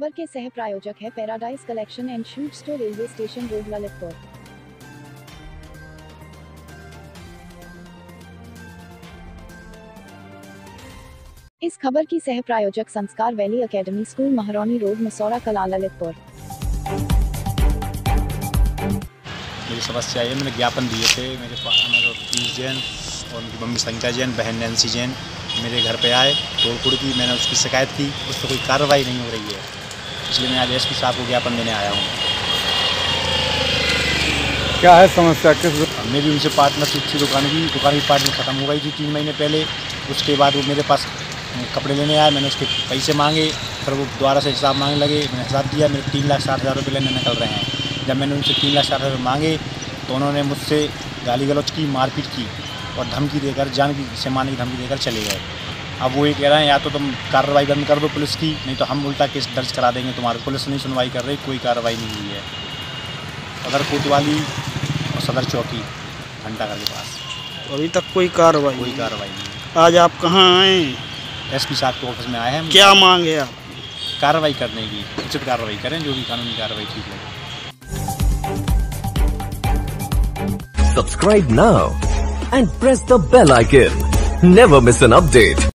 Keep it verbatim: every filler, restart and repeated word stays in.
खबर के सह प्रायोजक है paradise collection and shoot store, railway station road, Lalitpur. इस खबर की सह प्रायोजक Sanskar valley academy school, Mahrauni road, Masaura Kala, Lalitpur. मेरी समस्या ये, मैंने ज्ञापन दिए थे, मेरे पास मेरे पीस जैन और उनकी मम्मी संख्या जैन, बहन नैन्सी जैन मेरे घर पे आए, तोड़फोड़ की। मैंने उसकी शिकायत की, उस पर कोई कार्रवाई नहीं हो रही है, इसलिए मैं आज एसपी साहब को ज्ञापन देने आया हूँ। क्या है समस्या? किस मेरी उनसे पार्टनरशिप थी, दुकान की दुकान की पार्टनर ख़त्म हो गई थी तीन महीने पहले। उसके बाद वो मेरे पास कपड़े लेने आए, मैंने उसके पैसे मांगे, फिर वो दोबारा से हिसाब मांगने लगे। मैंने हिसाब दिया, मेरे तीन लाख साठ हज़ार रुपये लेने निकल रहे हैं। जब मैंने उनसे तीन लाख साठ हज़ार मांगे तो उन्होंने मुझसे गाली गलौज की, मारपीट की और धमकी देकर, जान की से मारने की धमकी देकर चले गए। अब वो ये कह रहे हैं या तो तुम कार्रवाई बंद कर दो पुलिस की, नहीं तो हम उल्टा केस दर्ज करा देंगे तुम्हारे। पुलिस नहीं सुनवाई कर रही, कोई कार्रवाई नहीं हुई है। सदर कोतवाली और सदर चौकी घंटाघर के पास अभी तक कोई कार्रवाई कोई कार्रवाई नहीं। आज आप कहाँ आए? एसपी साहब के ऑफिस में आए हैं। क्या मांग है आप? कार्रवाई करने की, उचित कार्रवाई करें, जो भी कानूनी कार्रवाई ठीक लगे। Subscribe now and press the bell icon. Never miss an update.